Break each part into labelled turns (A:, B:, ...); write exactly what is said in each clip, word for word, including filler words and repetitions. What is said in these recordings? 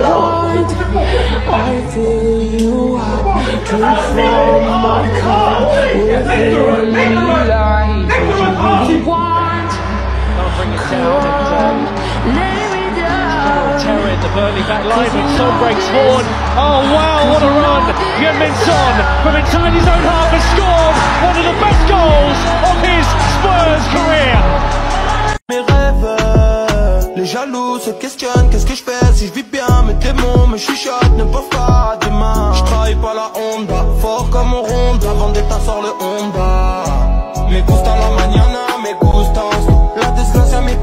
A: want. I fill you up, drink from my cup. Within me lies what you really want. Come, lay me down.
B: Terror in the Burnley back line, but Son breaks forward. Oh wow, what a run! Heung-min Son from inside his own half has scored one of the best goals of his Spurs career.
C: Mes rêves, les jaloux se questionnent, qu'est-ce que je fais si je vis bien, mes démons me chuchotent, ne peuvent pas demain. Je travaille pas la Honda, fort comme on ronde, la vendetta sort le Honda. Me gusta la mañana, me gustas la desgracia, mi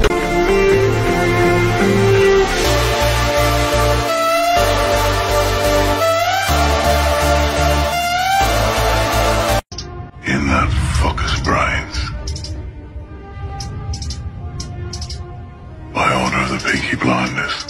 D: in that fucker's brains. By order of the Peaky Blinders.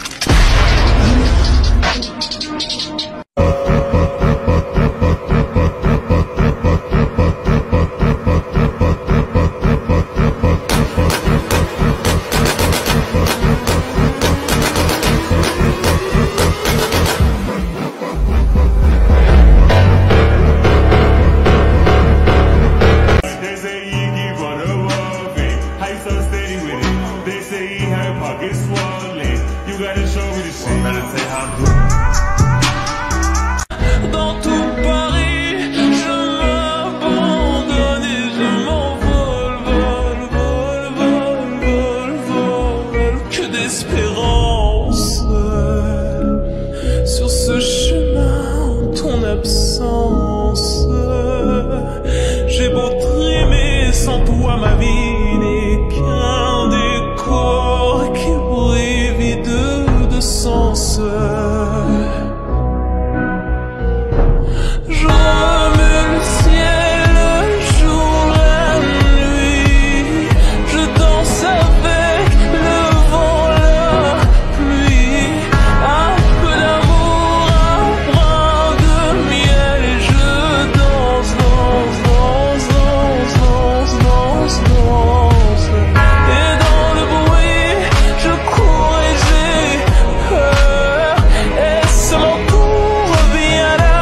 C: Dans tout Paris, je m'abandonne et je m'envole, vol, vol, vol, vol, vol, que d'espérance sur ce chemin, ton absence. J'ai beau trimer, sans toi ma vie n'est qu'un décor qui brille vide de sens. Je remue le ciel, le jour, la nuit. Je danse avec le vent, la pluie. Un peu d'amour, un brin de miel. Et je danse, danse, danse, danse, danse, danse, danse. Et dans le bruit, je cours et j'ai peur. Et ce mon tour revient là.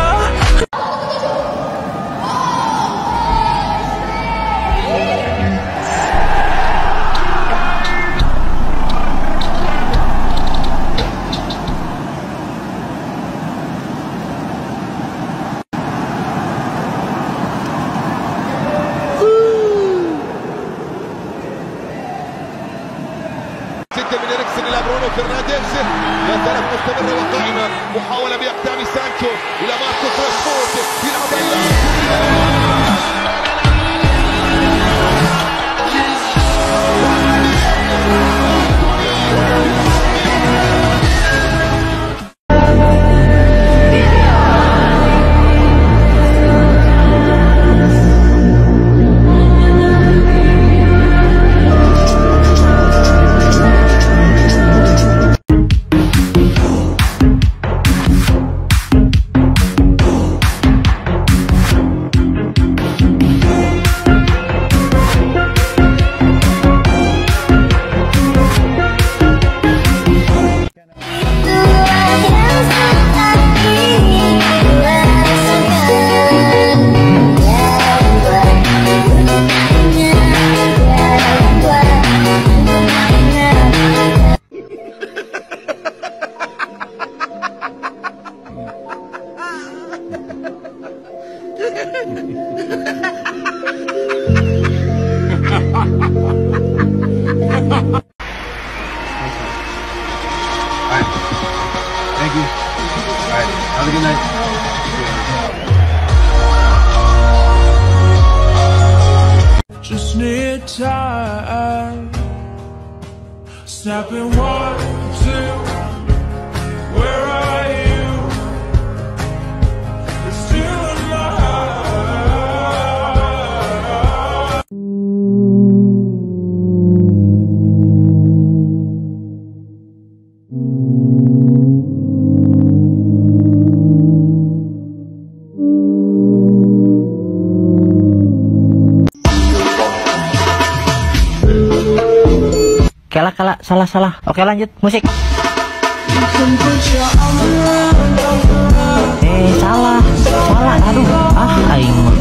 E: ستة من إريكسن إلى برونو فرنانديز، لا زالت مستمرة وقائمة، محاولة بإقدام سانتو إلى ماركوس راشفورد يلعب.
F: Thank you. All right. Have a good night.
C: Just need time. Snapping one, two. Where are you? You're still in my heart.
G: Kalah kalah salah salah. Oke lanjut musik. Eh, salah, salah, aduh, ah, aing mah.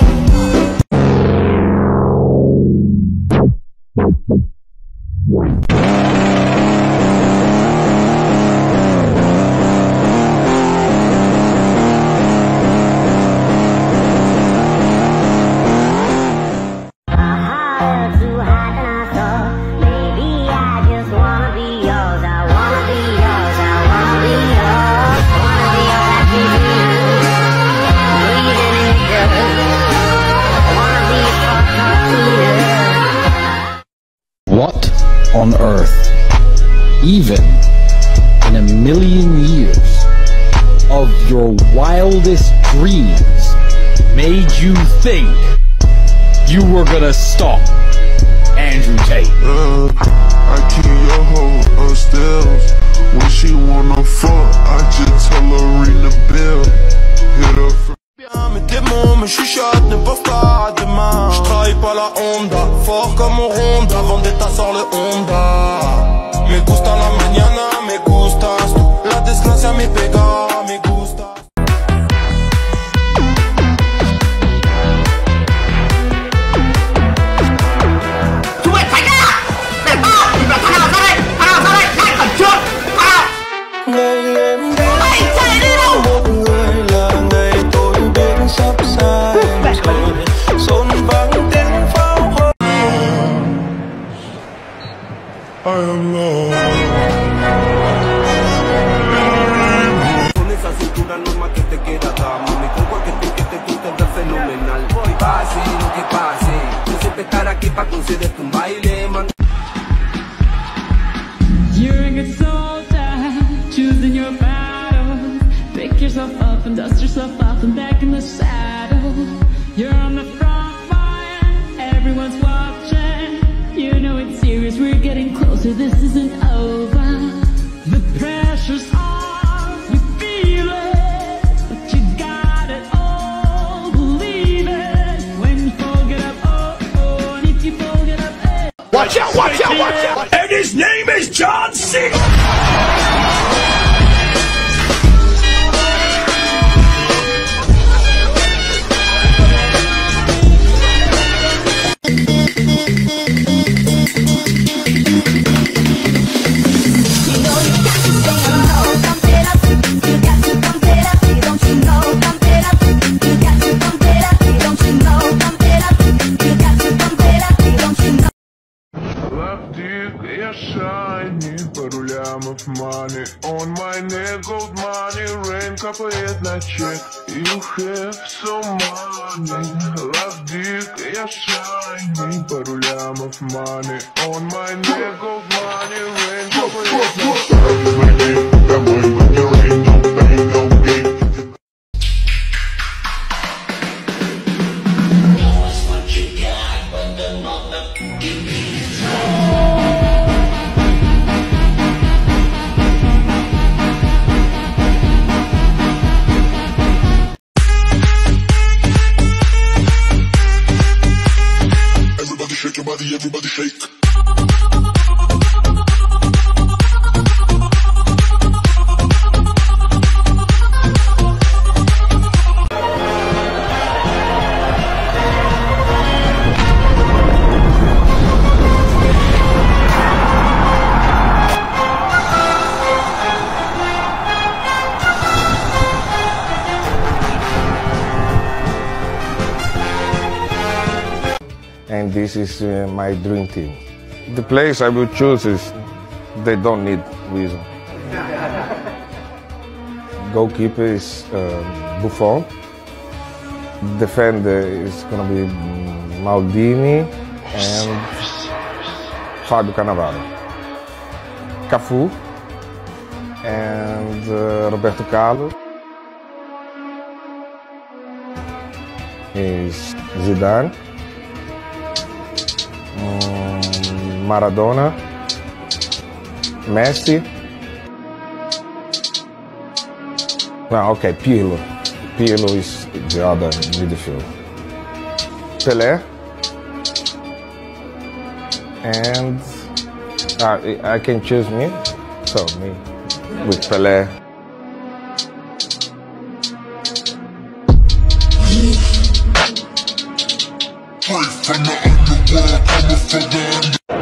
H: What on earth, even in a million years of your wildest dreams, made you think you were gonna stop Andrew Tate?
I: Uh, I keep your hoe upstairs. When she wanna fuck, I just tell her ring the bell. Hit her from
C: Mais tes mots me chuchotent, ne peuvent pas à demain. Je travaille pas la Honda, fort comme au Honda. Vendetta sort le Honda. Me gusta la mañana, me gustas tú. La desgracia me pega, me gusta.
I: I am lost.
C: Con esa cintura normal que te queda dar. Me pongo que te que te gusta ver fenomenal. Que pase lo que pase. Yo siempre estar aquí para concederte un baile, man.
J: You're a good soldier, choosing your battle. Pick yourself up and dust yourself off and back in the saddle. You're on the front line, everyone's watching. You know it's serious, we're getting closer, this isn't over. The pressure's on, you feel it, but you got it all, believe it. When you fold it up, oh, oh, and if you fold it up, eh.
B: Watch out, watch out, watch out! And his name is John Cena!
I: Money on my neck, gold money, rain капает на чек. You have some money, love dick, я shiny. Пару лямов money on my neck, gold money, rain капает на чек. Домой, but there ain't no pain, no gain.
D: Shake your body, everybody shake.
K: And this is uh, my dream team. The place I will choose is, they don't need reason. Goalkeeper is uh, Buffon. Defender is going to be Maldini and Fabio Cannavaro. Cafu and uh, Roberto Carlos. Is Zidane. Maradona, Messi. Well, okay, Pirlo. Pirlo is the other midfield. Pelé. And uh, I can choose me. So me, with Pelé.
D: Straight from the underworld, coming for the